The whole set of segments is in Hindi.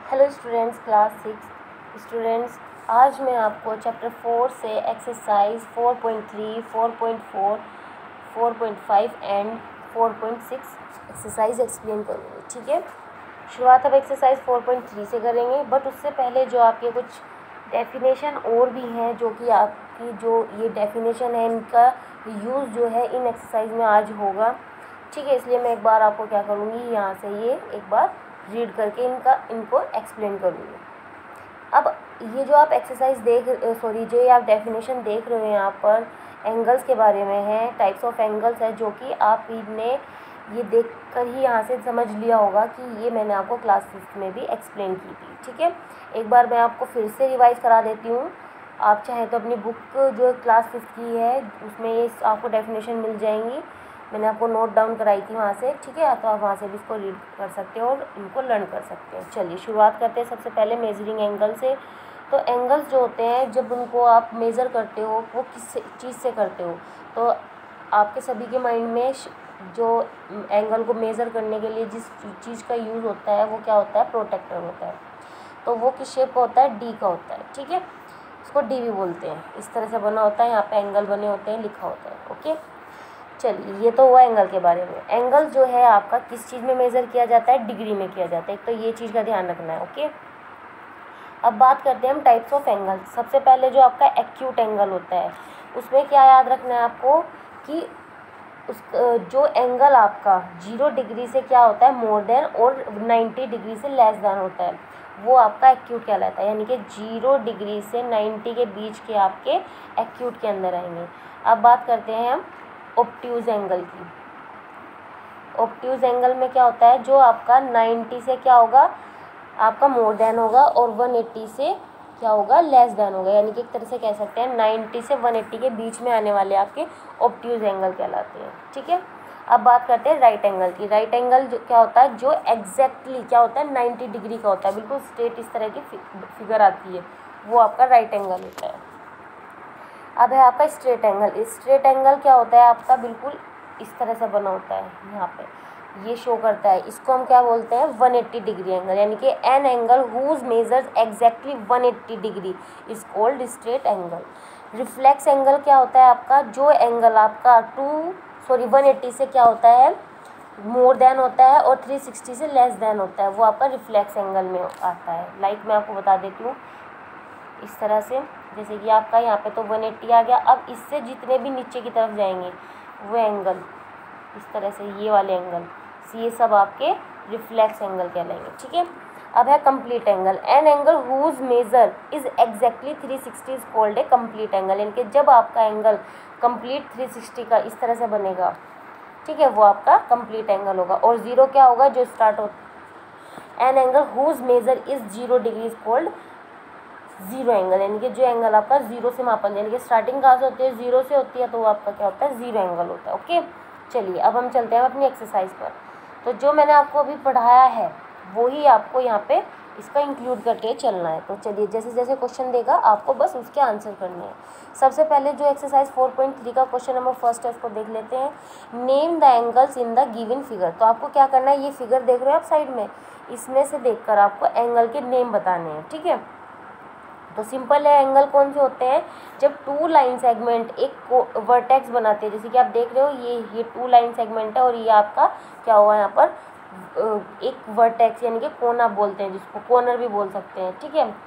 Hello students, class 6 students. आज मैं आपको चैप्टर 4 से एक्सरसाइज 4.3, 4.4, 4.5 एंड 4.6 एक्सरसाइज एक्सप्लेन करूँगी। ठीक है, शुरुआत अब एक्सरसाइज 4.3 से करेंगे, बट उससे पहले जो आपके कुछ डेफिनेशन और भी हैं, जो कि आपकी जो ये डेफिनेशन है इनका यूज़ जो है इन एक्सरसाइज में आज होगा। ठीक है, इसलिए मैं एक बार आपको क्या करूँगी, यहाँ से ये एक बार रीड करके इनको एक्सप्लेन करूँगी। अब ये जो आप एक्सरसाइज जो ये आप डेफिनेशन देख रहे हो यहाँ पर एंगल्स के बारे में है, टाइप्स ऑफ एंगल्स है, जो कि आप ने ये देखकर ही यहाँ से समझ लिया होगा कि ये मैंने आपको क्लास 5 में भी एक्सप्लेन की थी। ठीक है, एक बार मैं आपको फिर से रिवाइज करा देती हूँ। आप चाहें तो अपनी बुक जो क्लास 5 की है उसमें ये आपको डेफिनेशन मिल जाएंगी, मैंने आपको नोट डाउन कराई थी वहाँ से। ठीक है, तो आप वहाँ से भी इसको रीड कर सकते हो और इनको लर्न कर सकते हैं। चलिए शुरुआत करते हैं सबसे पहले मेजरिंग एंगल से। तो एंगल्स जो होते हैं, जब उनको आप मेज़र करते हो वो किस चीज़ से करते हो, तो आपके सभी के माइंड में जो एंगल को मेज़र करने के लिए जिस चीज़ का यूज़ होता है वो क्या होता है, प्रोटेक्टर होता है। तो वो किस शेप का होता है, डी का होता है। ठीक है, उसको डी भी बोलते हैं। इस तरह से बना होता है, यहाँ पे एंगल बने होते हैं, लिखा होता है। ओके, चलिए ये तो हुआ एंगल के बारे में। एंगल जो है आपका किस चीज़ में मेज़र किया जाता है, डिग्री में किया जाता है। तो ये चीज़ का ध्यान रखना है। ओके, अब बात करते हैं हम टाइप्स ऑफ एंगल। सबसे पहले जो आपका एक्यूट एंगल होता है, उसमें क्या याद रखना है आपको कि उस जो एंगल आपका 0 डिग्री से क्या होता है, मोर देन, और 90 डिग्री से लेस देन होता है, वो आपका एक्यूट कहलाता है। यानी कि 0 डिग्री से 90 के बीच के आपके एक्यूट के अंदर आएंगे। अब बात करते हैं हम ऑब्ट्यूज एंगल की। ऑब्ट्यूज एंगल में क्या होता है, जो आपका 90 से क्या होगा, आपका मोर देन होगा, और 180 से क्या होगा, लेस देन होगा। यानी कि एक तरह से कह सकते हैं 90 से 180 के बीच में आने वाले आपके ऑब्ट्यूज एंगल कहलाते हैं। ठीक है, अब बात करते हैं राइट एंगल की। राइट एंगल जो क्या होता है, जो एग्जैक्टली क्या होता है, 90 डिग्री का होता है, बिल्कुल स्ट्रेट इस तरह की फिगर आती है, वो आपका राइट एंगल होता है। अब है आपका स्ट्रेट एंगल। स्ट्रेट एंगल क्या होता है आपका, बिल्कुल इस तरह से बना होता है, यहाँ पे ये शो करता है। इसको हम क्या बोलते हैं, 180 डिग्री एंगल। यानी कि an angle whose measures exactly 180 degree is called straight angle. Reflex angle क्या होता है आपका, जो एंगल आपका 180 से क्या होता है, मोर देन होता है, और 360 से लेस देन होता है, वो आपका रिफ्लेक्स एंगल में आता है। लाइक मैं आपको बता देती हूँ इस तरह से, जैसे कि आपका यहाँ पे तो 180 आ गया। अब इससे जितने भी नीचे की तरफ जाएंगे वो एंगल इस तरह से, ये वाले एंगल, ये सब आपके रिफ्लेक्स एंगल कहलाएंगे। ठीक है, अब है complete angle. An angle whose measure is exactly 360 is called a complete angle. यानी कि जब आपका एंगल कंप्लीट 360 का इस तरह से बनेगा, ठीक है, वो आपका कंप्लीट एंगल होगा। और 0 क्या होगा, जो स्टार्ट हो, an angle whose measure is 0 degree is called zero angle. यानी कि जो एंगल आपका 0 से मापन, यानी कि स्टार्टिंग कहाँ से होती है, 0 से होती है, तो वो आपका क्या होता है, 0 एंगल होता है। ओके, चलिए अब हम चलते हैं अपनी एक्सरसाइज पर। तो जो मैंने आपको अभी पढ़ाया है वही आपको यहाँ पे इसका इंक्लूड करके चलना है। तो चलिए जैसे जैसे क्वेश्चन देगा आपको बस उसके आंसर करने हैं। सबसे पहले जो एक्सरसाइज 4.3 का क्वेश्चन नंबर फर्स्ट है उसको देख लेते हैं। Name the angles in the given figure. तो आपको क्या करना है, ये फिगर देख रहे हो आप साइड में, इसमें से देखकर आपको एंगल के नेम बताने हैं। ठीक है, तो सिंपल है, एंगल कौन से होते हैं, जब 2 लाइन सेगमेंट एक वर्टेक्स बनाते हैं। जैसे कि आप देख रहे हो ये 2 लाइन सेगमेंट है, और ये आपका क्या हुआ यहाँ पर एक वर्टेक्स, यानी कि कोना बोलते हैं, जिसको कॉर्नर भी बोल सकते हैं। ठीक है,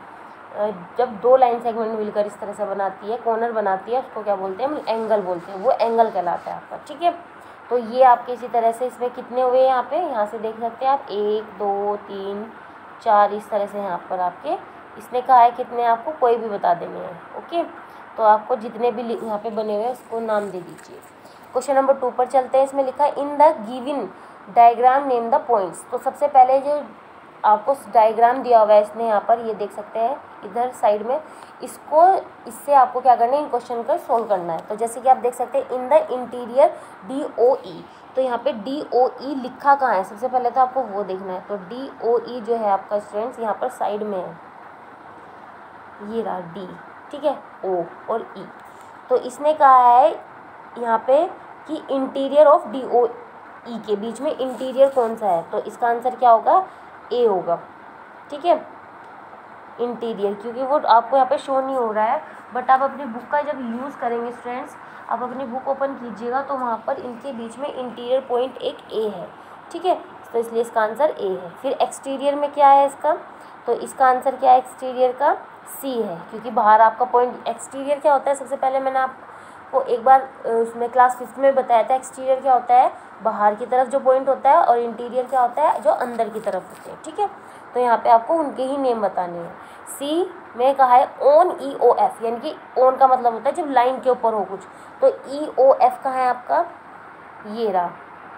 जब 2 लाइन सेगमेंट मिलकर इस तरह से बनाती है, कॉर्नर बनाती है, उसको क्या बोलते हैं, हम एंगल बोलते हैं, वो एंगल कहलाता है आपका। ठीक है, तो ये आपके इसी तरह से इसमें कितने हुए यहाँ पे, यहाँ से देख सकते हैं आप 1 2 3 4 इस तरह से यहाँ पर आपके, इसने कहा है कितने, आपको कोई भी बता देने हैं। ओके, तो आपको जितने भी यहाँ पे बने हुए हैं उसको नाम दे दीजिए। क्वेश्चन नंबर 2 पर चलते हैं। इसमें लिखा है in the given diagram name the points. तो सबसे पहले जो आपको डायग्राम दिया हुआ है इसने यहाँ पर, ये देख सकते हैं इधर साइड में, इससे आपको क्या करना है, इन क्वेश्चन को सोल्व करना है। तो जैसे कि आप देख सकते हैं इन द इंटीरियर DOE, तो यहाँ पे DOE लिखा कहाँ है, सबसे पहले तो आपको वो देखना है। तो DOE जो है आपका स्टूडेंट्स यहाँ पर साइड में है, ये रहा D। ठीक है, O और E। तो इसने कहा है यहाँ पे कि इंटीरियर ऑफ DOE के बीच में इंटीरियर कौन सा है, तो इसका आंसर क्या होगा, A होगा। ठीक है, इंटीरियर, क्योंकि वो आपको यहाँ पे शो नहीं हो रहा है, बट आप अपनी बुक का जब यूज़ करेंगे स्टूडेंट्स, आप अपनी बुक ओपन कीजिएगा तो वहाँ पर इनके बीच में इंटीरियर पॉइंट एक ए है, ठीक है, तो इसलिए इसका आंसर ए है। फिर एक्सटीरियर में क्या है इसका, तो इसका आंसर क्या है एक्सटीरियर का, सी है, क्योंकि बाहर आपका पॉइंट, एक्सटीरियर क्या होता है, सबसे पहले मैंने आपको एक बार उसमें क्लास 5 में बताया था, एक्सटीरियर क्या होता है, बाहर की तरफ जो पॉइंट होता है, और इंटीरियर क्या होता है, जो अंदर की तरफ होते हैं, ठीक है। तो यहाँ पे आपको उनके ही नेम बताने हैं। सी में कहा है ऑन, ई ओ एफ, यानी कि ऑन का मतलब होता है जब लाइन के ऊपर हो कुछ, तो ई ओ एफ कहाँ है आपका, ये रहा,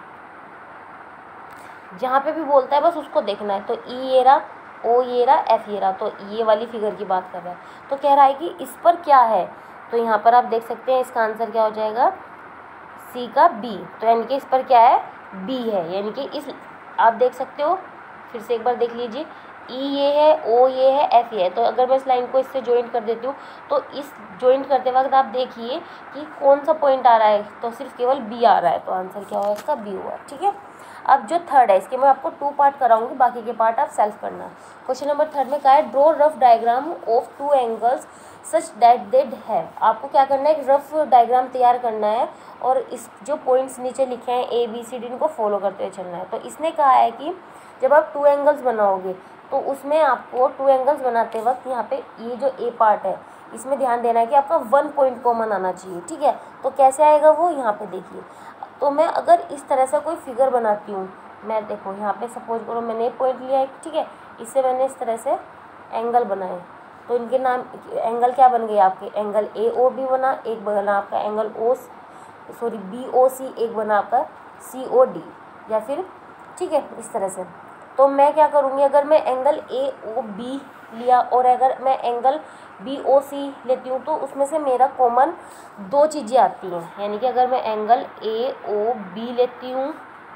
जहाँ पे भी बोलता है बस उसको देखना है, तो ई ये रहा, ओ ये रहा, एफ ये रहा, तो ये वाली फिगर की बात कर रहा है। तो कह रहा है कि इस पर क्या है, तो यहाँ पर आप देख सकते हैं इसका आंसर क्या हो जाएगा, सी का बी, तो यानी कि इस पर क्या है, बी है, यानी कि इस, आप देख सकते हो, फिर से एक बार देख लीजिए, ई ये है, ओ ये है, एफ ये है, तो अगर मैं इस लाइन को इससे ज्वाइंट कर देती हूँ, तो इस ज्वाइंट करते वक्त आप देखिए कि कौन सा पॉइंट आ रहा है, तो सिर्फ केवल बी आ रहा है, तो आंसर क्या होगा इसका, बी हुआ, ठीक है। अब जो थर्ड है, इसके मैं आपको 2 पार्ट कराऊंगी, बाकी के पार्ट आप सेल्फ करना। क्वेश्चन नंबर 3 में कहा है draw rough diagram of 2 angles such that they have, आपको क्या करना है, एक रफ डायग्राम तैयार करना है, और इस जो पॉइंट्स नीचे लिखे हैं ए बी सी डी, इनको फॉलो करते हुए चलना है। तो इसने कहा है कि जब आप 2 एंगल्स बनाओगे तो उसमें आपको 2 एंगल्स बनाते वक्त यहाँ पे ये जो ए पार्ट है, इसमें ध्यान देना है कि आपका 1 पॉइंट कॉमन आना चाहिए, ठीक है। तो कैसे आएगा वो, यहाँ पे देखिए, तो मैं अगर इस तरह से कोई फिगर बनाती हूँ, मैं देखो यहाँ पे सपोज करो मैंने एक पॉइंट लिया है, ठीक है, इससे मैंने इस तरह से एंगल बनाए, तो इनके नाम, एंगल क्या बन गए आपके, एंगल ए ओ बी बना, एक बना आपका angle O, sorry B O C, एक बना आपका सी ओ डी, या फिर, ठीक है, इस तरह से। तो मैं क्या करूँगी, अगर मैं एंगल ए ओ बी लिया और अगर मैं एंगल बी ओ सी लेती हूँ, तो उसमें से मेरा कॉमन 2 चीज़ें आती हैं, यानी कि अगर मैं एंगल ए ओ बी लेती हूँ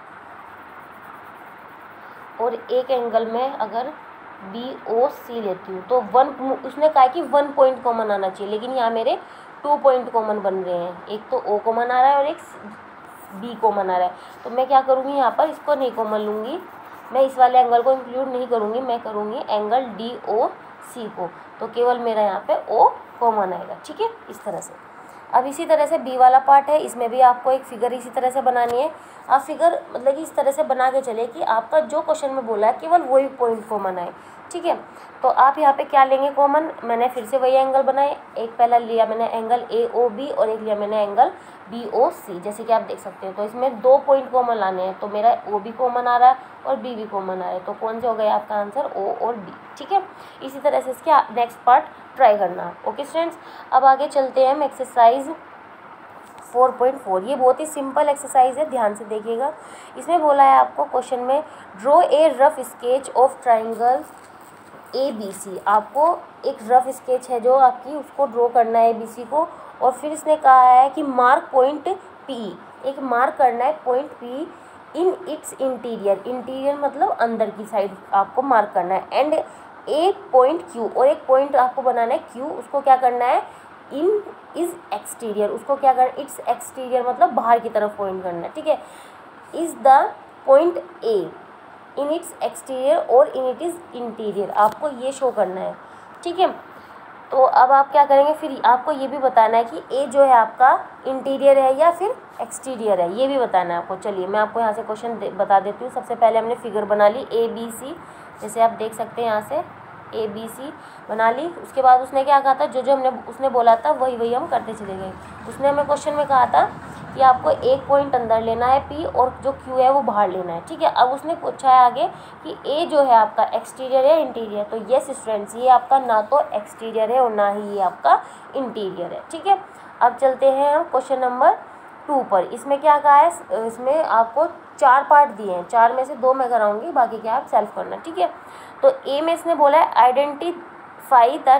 और एक एंगल में अगर बी ओ सी लेती हूँ, तो 1, उसने कहा कि 1 पॉइंट कॉमन आना चाहिए, लेकिन यहाँ मेरे 2 पॉइंट कॉमन बन रहे हैं, एक तो ओ कॉमन आ रहा है और एक बी कॉमन आ रहा है। तो मैं क्या करूँगी, यहाँ पर इसको नहीं कॉमन लूँगी, मैं इस वाले एंगल को इंक्लूड नहीं करूँगी, मैं करूँगी एंगल डी ओ सी को, तो केवल मेरा यहाँ पे ओ कॉमन आएगा, ठीक है, इस तरह से। अब इसी तरह से बी वाला पार्ट है, इसमें भी आपको एक फिगर इसी तरह से बनानी है। आप फिगर मतलब कि इस तरह से बना के चले कि आपका जो क्वेश्चन में बोला है केवल वही पॉइंट कॉमन आए, ठीक है। तो आप यहाँ पे क्या लेंगे कॉमन, मैंने फिर से वही एंगल बनाए, एक पहला लिया मैंने एंगल ए ओ बी और एक लिया मैंने एंगल बी ओ सी, जैसे कि आप देख सकते हो। तो इसमें 2 पॉइंट कॉमन लाने हैं, तो मेरा ओ भी कॉमन आ रहा है और बी भी कॉमन आ रहा है, तो कौन से हो गए आपका आंसर, ओ और बी, ठीक है। इसी तरह से इसके नेक्स्ट पार्ट ट्राई करना। ओके स्टूडेंट्स, अब आगे चलते हैं हम एक्सरसाइज 4.4। ये बहुत ही सिंपल एक्सरसाइज है, ध्यान से देखिएगा। इसमें बोला है आपको क्वेश्चन में draw a rough sketch of triangle A B C, आपको एक रफ स्केच है जो आपकी, उसको ड्रॉ करना है ए बी सी को, और फिर इसने कहा है कि मार्क पॉइंट पी, एक मार्क करना है point P in its interior, interior मतलब अंदर की साइड आपको मार्क करना है, एंड एक पॉइंट क्यू, और एक पॉइंट आपको बनाना है क्यू, उसको क्या करना है, इन इज एक्सटीरियर, उसको क्या करना, इट्स एक्सटीरियर मतलब बाहर की तरफ पॉइंट करना है, ठीक है। Is the point A in its exterior और इन इट इज़ इंटीरियर, आपको ये शो करना है, ठीक है। तो अब आप क्या करेंगे, फिर आपको ये भी बताना है कि ए जो है आपका इंटीरियर है या फिर एक्सटीरियर है, ये भी बताना है आपको। चलिए मैं आपको यहाँ से क्वेश्चन बता देती हूँ। सबसे पहले हमने फिगर बना ली ए बी सी, जैसे आप देख सकते हैं यहाँ से ए बी सी बना ली। उसके बाद उसने क्या कहा था, जो जो हमने उसने बोला था वही हम करते चले गए। उसने हमें क्वेश्चन में कहा था कि आपको एक पॉइंट अंदर लेना है पी, और जो क्यू है वो बाहर लेना है, ठीक है। अब उसने पूछा है आगे कि ए जो है आपका एक्सटीरियर है इंटीरियर, तो येस स्टूडेंट्स, ये आपका ना तो एक्सटीरियर है और ना ही ये आपका इंटीरियर है, ठीक है। अब चलते हैं हम क्वेश्चन नंबर 2 पर। इसमें क्या कहा है, इसमें आपको 4 पार्ट दिए हैं, 4 में से 2 मैं कराऊंगी, बाकी क्या आप सेल्फ करना, ठीक है। तो ए में इसने बोला है identify the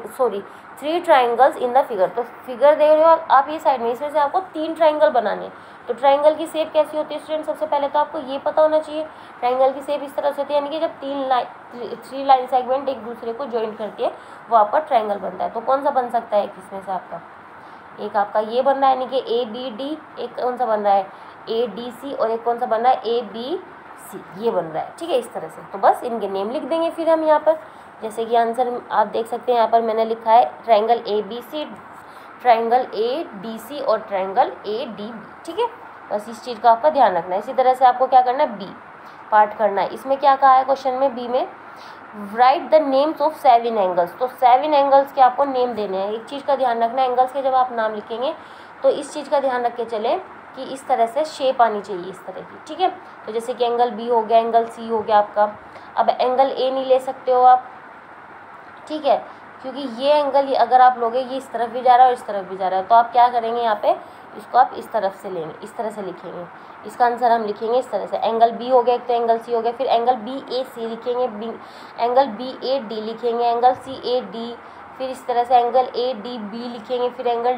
3 triangles in the figure. तो फिगर देख रहे हो आप ये साइड में, इसमें से आपको 3 ट्राइंगल बनाने हैं। तो ट्राइंगल की शेप कैसी होती है स्टूडेंट, सबसे पहले तो आपको ये पता होना चाहिए, ट्राइंगल की शेप इस तरह से होती है, यानी कि जब 3 लाइन सेगमेंट एक दूसरे को ज्वाइन करती है वो आपका ट्राइंगल बनता है। तो कौन सा बन सकता है इसमें से आपका, एक आपका ये बन रहा है यानी कि ए बी डी, एक कौन सा बन रहा है ए डी सी, और एक कौन सा बन रहा है ए बी सी, ये बन रहा है, ठीक है, इस तरह से। तो बस इनके नेम लिख देंगे फिर हम यहाँ पर, जैसे कि आंसर आप देख सकते हैं यहाँ पर मैंने लिखा है ट्रायंगल ABC, ट्रायंगल ADC और ट्रायंगल ADB, ठीक है। बस इस चीज़ का आपका ध्यान रखना है। इसी तरह से आपको क्या करना है, बी पार्ट करना है। इसमें क्या कहा है क्वेश्चन में, बी में write the names of 7 angles. तो 7 एंगल्स के आपको नेम देने हैं। एक चीज़ का ध्यान रखना है, एंगल्स के जब आप नाम लिखेंगे तो इस चीज़ का ध्यान रख के चलें कि इस तरह से शेप आनी चाहिए, इस तरह की, ठीक है। तो जैसे कि एंगल बी हो गया, एंगल सी हो गया आपका। अब एंगल ए नहीं ले सकते हो आप, ठीक है, क्योंकि ये एंगल अगर आप लोगे ये इस तरफ भी जा रहा है और इस तरफ भी जा रहा है, तो आप क्या करेंगे यहाँ पे इसको आप इस तरफ से लेंगे, इस तरह से लिखेंगे। इसका आंसर हम लिखेंगे इस तरह से, एंगल बी हो गया एक, तो एंगल सी हो गया, फिर एंगल BAC लिखेंगे, एंगल BAD लिखेंगे, एंगल CAD, फिर इस तरह से एंगल ADB लिखेंगे, फिर एंगल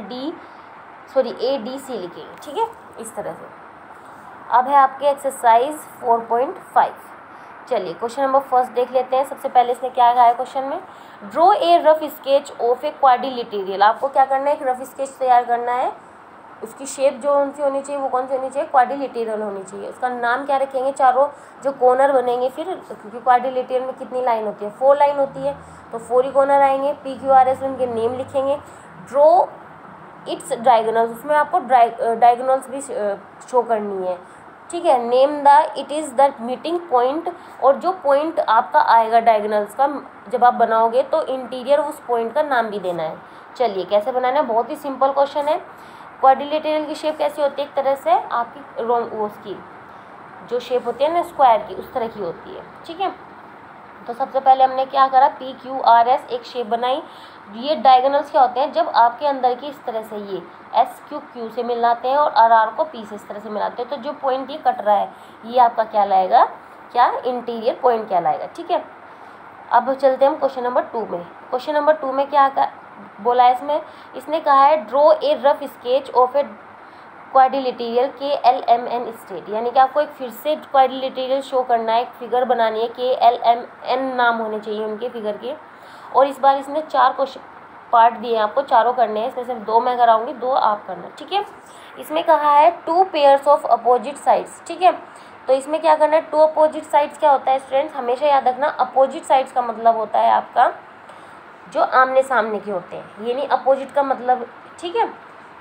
ADC लिखेंगे, ठीक है, इस तरह से। अब है आपके एक्सरसाइज 4.5। चलिए क्वेश्चन नंबर फर्स्ट देख लेते हैं। सबसे पहले इसने क्या कहा है क्वेश्चन में, draw a rough sketch of a quadrilateral. आपको क्या करना है, एक रफ स्केच तैयार करना है। उसकी शेप जो कौन सी होनी चाहिए, वो कौन सी होनी चाहिए, क्वाड्रिलेटरल होनी चाहिए। उसका नाम क्या रखेंगे, चारों जो कॉर्नर बनेंगे, फिर क्योंकि क्वाड्रिलेटरल में कितनी लाइन होती है, 4 लाइन होती है, तो 4 ही कॉर्नर आएंगे। PQRS उनके नेम लिखेंगे। ड्रॉ इट्स डायगोनल्स, उसमें आपको डायगोनल्स भी शो करनी है, ठीक है। Name the it is the meeting point, और जो पॉइंट आपका आएगा डायगोनल्स का जब आप बनाओगे तो इंटीरियर उस पॉइंट का नाम भी देना है। चलिए कैसे बनाना है, बहुत ही सिंपल क्वेश्चन है। क्वाड्रिलेटरल की शेप कैसी होती है, एक तरह से आपकी उसकी जो शेप होती है ना स्क्वायर की, उस तरह की होती है, ठीक है। तो सबसे पहले हमने क्या करा, PQRS एक शेप बनाई। ये डायगोनल्स क्या होते हैं, जब आपके अंदर की इस तरह से ये S Q से मिलाते हैं और RR को P से इस तरह से मिलाते हैं, तो जो पॉइंट ये कट रहा है ये आपका क्या लाएगा, क्या इंटीरियर पॉइंट क्या लाएगा, ठीक है। अब चलते हैं हम क्वेश्चन नंबर 2 में। क्वेश्चन नंबर 2 में क्या बोला है इसमें, इसने कहा है draw a rough sketch of a quadrilateral KLMN state, यानी कि आपको एक फिर से क्वाड्रिलेटरल शो करना है, एक फिगर बनानी है, KLMN नाम होने चाहिए उनके फिगर के। और इस बार इसने 4 क्वेश्चन पार्ट दिए हैं आपको, चारों करने हैं, इसमें से 2 मैं कराऊंगी, 2 आप करना, ठीक है। इसमें कहा है 2 पेयर्स ऑफ अपोजिट साइड्स, ठीक है। तो इसमें क्या करना है, 2 अपोजिट साइड्स क्या होता है स्टूडेंट्स, हमेशा याद रखना, अपोजिट साइड्स का मतलब होता है आपका जो आमने सामने के होते हैं, ये नहीं अपोजिट का मतलब, ठीक है।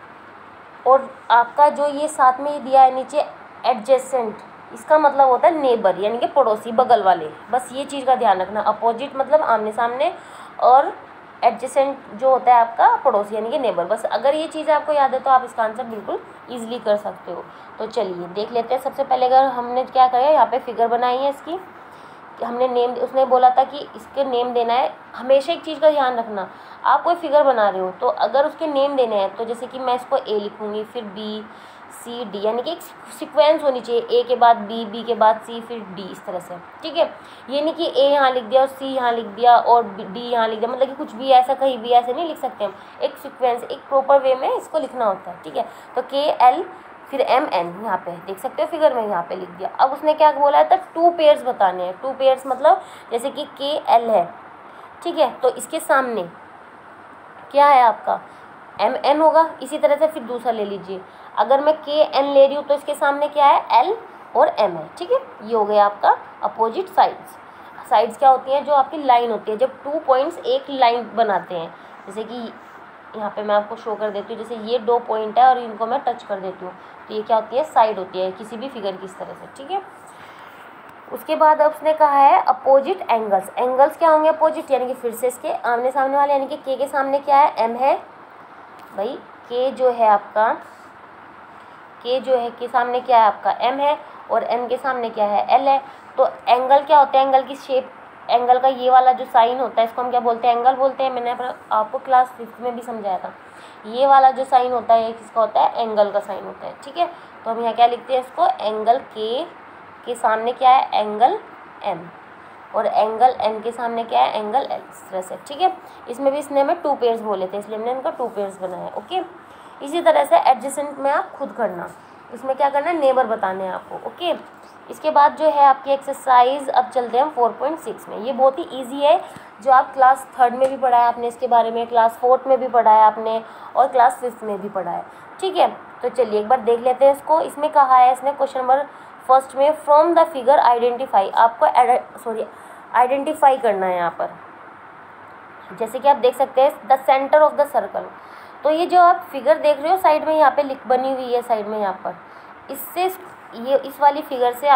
और आपका जो ये साथ में दिया है नीचे एडजेसेंट, इसका मतलब होता है नेबर, यानी कि पड़ोसी, बगल वाले। बस ये चीज़ का ध्यान रखना, अपोजिट मतलब आमने सामने, और एडजेसेंट जो होता है आपका पड़ोसी यानी कि नेबर। बस अगर ये चीज़ आपको याद है तो आप इसका आंसर बिल्कुल ईजिली कर सकते हो। तो चलिए देख लेते हैं। सबसे पहले अगर हमने क्या करा, यहाँ पे फिगर बनाई है इसकी, हमने नेम, उसने बोला था कि इसके नेम देना है। हमेशा एक चीज़ का ध्यान रखना, आप कोई फिगर बना रहे हो तो अगर उसके नेम देने हैं, तो जैसे कि मैं इसको A लिखूँगी, फिर B C D, यानी कि एक सीक्वेंस होनी चाहिए, A के बाद B, B के बाद C, फिर D, इस तरह से, ठीक है। ये नहीं कि A यहाँ लिख दिया और C यहाँ लिख दिया और D यहाँ लिख दिया, मतलब कि कुछ भी ऐसा कहीं भी ऐसे नहीं लिख सकते हम। एक सीक्वेंस, एक प्रॉपर वे में इसको लिखना होता है, ठीक है। तो KL फिर MN यहाँ पे देख सकते हो फिगर में, यहाँ पे लिख दिया। अब उसने क्या बोला है, तो 2 पेयर्स बताने हैं। 2 पेयर्स मतलब जैसे कि KL है, ठीक है, तो इसके सामने क्या है आपका MN होगा। इसी तरह से फिर दूसरा ले लीजिए, अगर मैं KN ले रही हूँ तो इसके सामने क्या है, L और M है, ठीक है। ये हो गया आपका अपोजिट साइड्स। साइड्स क्या होती हैं, जो आपकी लाइन होती है, जब 2 पॉइंट्स एक लाइन बनाते हैं। जैसे कि यहाँ पे मैं आपको शो कर देती हूँ, जैसे ये 2 पॉइंट है और इनको मैं टच कर देती हूँ, तो ये क्या होती है, साइड होती है किसी भी फिगर की, इस तरह से, ठीक है। उसके बाद अब उसने कहा है अपोजिट एंगल्स। एंगल्स क्या होंगे अपोजिट, यानी कि फिर से इसके आमने सामने वाले, यानी कि K के सामने क्या है, M है भाई। K जो है आपका, K जो है के सामने क्या है आपका M है, और M के सामने क्या है, L है। तो एंगल क्या होता है, एंगल की शेप, एंगल का ये वाला जो साइन होता है इसको हम क्या बोलते हैं, एंगल बोलते हैं। मैंने आपको क्लास 5th में भी समझाया था, ये वाला जो साइन होता है किसका होता है, एंगल का साइन होता है, ठीक है। तो हम यहाँ क्या लिखते हैं इसको, एंगल के सामने क्या है, एंगल M, और एंगल N के सामने क्या है, एंगल L, इस तरह से, ठीक है। इसमें भी इसने हमें 2 पेयर्स बोले थे, इसलिए हमने इनका 2 पेयर्स बनाया, ओके। इसी तरह से एडजेसेंट में आप खुद करना, इसमें क्या करना है, नेबर बताने हैं आपको, ओके। इसके बाद जो है आपकी एक्सरसाइज, अब चलते हैं हम 4.6 में। ये बहुत ही इजी है, जो आप क्लास 3rd में भी पढ़ा है आपने इसके बारे में, क्लास 4th में भी पढ़ा है आपने, और क्लास 5th में भी पढ़ा है, ठीक है। तो चलिए एक बार देख लेते हैं इसको। इसमें कहा है इसने क्वेश्चन नंबर फर्स्ट में फ्रॉम द फिगर आइडेंटिफाई, आपको आइडेंटिफाई करना है यहाँ पर। जैसे कि आप देख सकते हैं the centre of the circle, तो ये जो आप फिगर देख रहे हो साइड में यहाँ पे लिख बनी हुई है साइड में यहाँ पर, इससे ये इस वाली फिगर से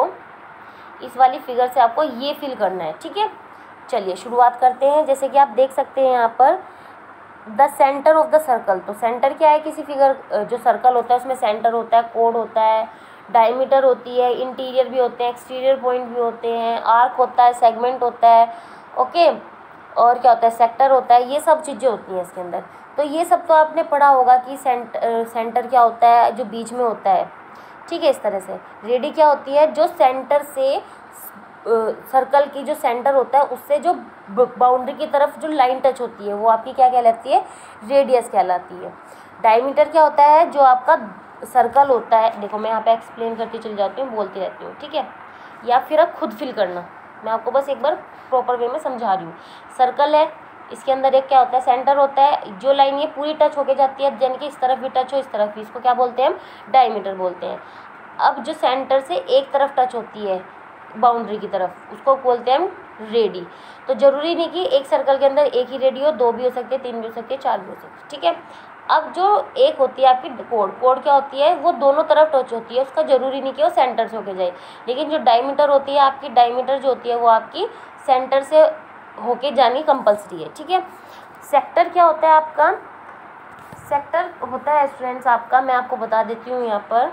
आपको ये फिल करना है, ठीक है। चलिए शुरुआत करते हैं। जैसे कि आप देख सकते हैं यहाँ पर the centre of the circle, तो सेंटर क्या है, किसी फिगर जो सर्कल होता है उसमें सेंटर होता है, कोड होता है, डायमीटर होती है, इंटीरियर भी होते हैं, एक्सटीरियर पॉइंट भी होते हैं, आर्क होता है, सेगमेंट होता है, ओके, और क्या होता है, सेक्टर होता है, ये सब चीज़ें होती हैं इसके अंदर। तो ये सब तो आपने पढ़ा होगा कि सेंटर क्या होता है, जो बीच में होता है, ठीक है। इस तरह से रेडी क्या होती है, जो सेंटर से सर्कल की जो सेंटर होता है उससे जो बाउंड्री की तरफ जो लाइन टच होती है वो आपकी क्या कहलाती है, रेडियस कहलाती है। डायमीटर क्या होता है, जो आपका सर्कल होता है, देखो मैं यहाँ पे एक्सप्लेन करती चली जाती हूँ, बोलती रहती हूँ, ठीक है, या फिर आप खुद फिल करना, मैं आपको बस एक बार प्रॉपर वे में समझा रही हूँ। सर्कल है, इसके अंदर एक क्या होता है, सेंटर होता है, जो लाइन ये पूरी टच होके जाती है, यानी कि इस तरफ भी टच हो इस तरफ भी, इसको क्या बोलते हैं, हम डायमीटर बोलते हैं। अब जो सेंटर से एक तरफ टच होती है बाउंड्री की तरफ, उसको बोलते हैं हम रेडी। तो जरूरी नहीं कि एक सर्कल के अंदर एक ही रेडी हो, 2 भी हो सकते हैं, 3 भी हो सकते हैं, 4 भी हो सकते हैं, ठीक है। अब जो एक होती है आपकी कोड क्या होती है, वो दोनों तरफ टच होती है, उसका जरूरी नहीं कि वो सेंटर से होके जाए। लेकिन जो डायमीटर होती है आपकी, डायमीटर जो होती है वो आपकी सेंटर से होके जानी कंपलसरी है, ठीक है। सेक्टर क्या होता है आपका, सेक्टर होता है स्टूडेंट्स आपका, मैं आपको बता देती हूँ यहाँ पर,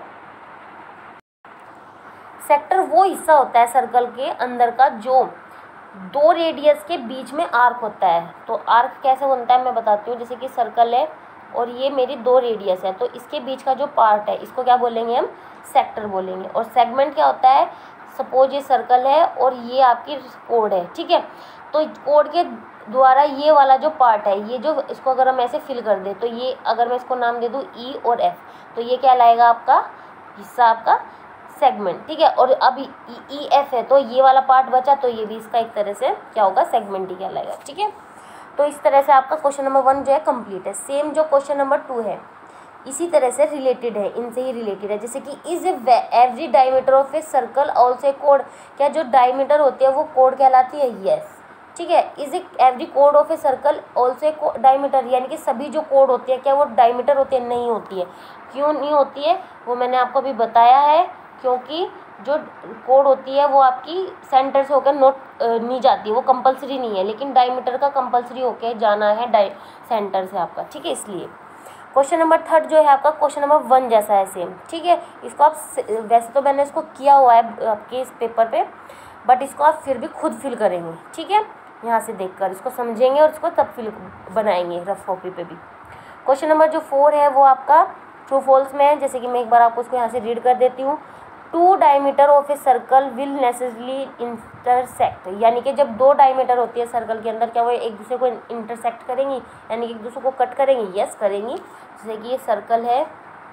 सेक्टर वो हिस्सा होता है सर्कल के अंदर का जो 2 रेडियस के बीच में आर्क होता है। तो आर्क कैसे बनता है मैं बताती हूँ। जैसे कि सर्कल है और ये मेरी 2 रेडियस है, तो इसके बीच का जो पार्ट है इसको क्या बोलेंगे, हम सेक्टर बोलेंगे। और सेगमेंट क्या होता है, सपोज ये सर्कल है और ये आपकी कोड है, ठीक है, तो कोड के द्वारा ये वाला जो पार्ट है, ये जो इसको अगर हम ऐसे फिल कर दें, तो ये अगर मैं इसको नाम दे दूँ ई और एफ, तो ये क्या लाएगा आपका हिस्सा, आपका सेगमेंट, ठीक है। और अब ई एफ है तो ये वाला पार्ट बचा, तो ये भी इसका एक तरह से क्या होगा, सेगमेंट ही कहलाएगा, ठीक है। तो इस तरह से आपका क्वेश्चन नंबर 1 जो है कंप्लीट है। सेम जो क्वेश्चन नंबर 2 है इसी तरह से रिलेटेड है, इनसे ही रिलेटेड है। जैसे कि is every diameter of a circle also a कोड, क्या जो डायमीटर होती है वो कोड कहलाती है, यस, ठीक है। इज एवरी कोड of a circle also a diameter, यानी कि सभी जो कोड होती है क्या वो डायमीटर होती है, नहीं होती है। क्यों नहीं होती है वो मैंने आपको अभी बताया है, क्योंकि जो कोड होती है वो आपकी सेंटर से होकर नोट नहीं जाती है, वो कंपलसरी नहीं है, लेकिन डायमीटर का कंपलसरी होकर जाना है सेंटर से आपका, ठीक है। इसलिए क्वेश्चन नंबर 3 जो है आपका क्वेश्चन नंबर 1 जैसा है सेम, ठीक है। इसको आप वैसे तो मैंने इसको किया हुआ है आपके इस पेपर पे, बट इसको आप फिर भी खुद फिल करेंगे, ठीक है, यहाँ से देखकर इसको समझेंगे और इसको तब फिल बनाएंगे रफ कॉपी पे भी। क्वेश्चन नंबर जो 4 है वो आपका ट्रू फॉल्स में है। जैसे कि मैं एक बार आपको इसको यहाँ से रीड कर देती हूँ। 2 diameter of a circle will necessarily intersect, यानी कि जब 2 डायमीटर होती है सर्कल के अंदर क्या वो एक दूसरे को इंटरसेक्ट करेंगी, यानी कि एक दूसरे को कट करेंगी, यस करेंगी। जैसे कि ये सर्कल है,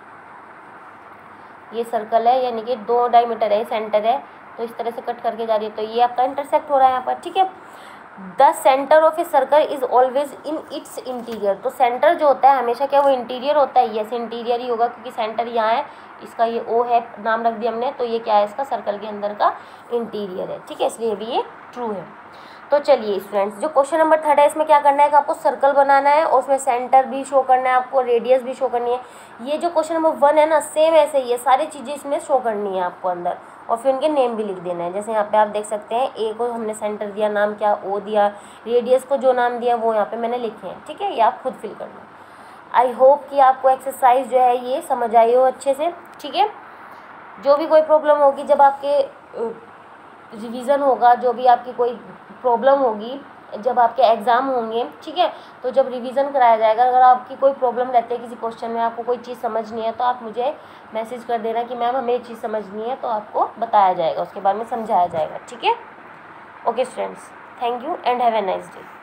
ये सर्कल है, यानी कि 2 डायमीटर है, सेंटर है, तो इस तरह से कट करके जा रही है, तो ये आपका इंटरसेक्ट हो रहा है यहाँ पर, ठीक है। The centre of a circle is always in its interior, तो सेंटर जो होता है हमेशा क्या वो इंटीरियर होता है, यस इंटीरियर ही होगा, क्योंकि सेंटर यहाँ है, इसका ये ओ है, नाम रख दिया हमने, तो ये क्या है इसका सर्कल के अंदर का इंटीरियर है, ठीक है, इसलिए भी ये ट्रू है। तो चलिए स्टूडेंट्स, जो क्वेश्चन नंबर 3 है इसमें क्या करना है कि आपको सर्कल बनाना है और उसमें सेंटर भी शो करना है, आपको रेडियस भी शो करनी है। ये जो क्वेश्चन नंबर 1 है ना, सेम ऐसे ही है, सारी चीज़ें इसमें शो करनी है आपको अंदर, और फिर उनके नेम भी लिख देना है। जैसे यहाँ पे आप देख सकते हैं, ए को हमने सेंटर दिया, नाम क्या ओ दिया, रेडियस को जो नाम दिया वो यहाँ पे मैंने लिखे हैं, ठीक है, ये आप खुद फिल करना। आई होप कि आपको एक्सरसाइज जो है ये समझ आई हो अच्छे से, ठीक है। जो भी कोई प्रॉब्लम होगी, जब आपके रिवीजन होगा, जो भी आपकी कोई प्रॉब्लम होगी, जब आपके एग्ज़ाम होंगे, ठीक है, तो जब रिवीजन कराया जाएगा, अगर आपकी कोई प्रॉब्लम रहती है किसी क्वेश्चन में, आपको कोई चीज़ समझनी है, तो आप मुझे मैसेज कर देना कि मैम हमें ये चीज़ समझनी है, तो आपको बताया जाएगा, उसके बारे में समझाया जाएगा, ठीक है। Okay students, thank you and have a nice day.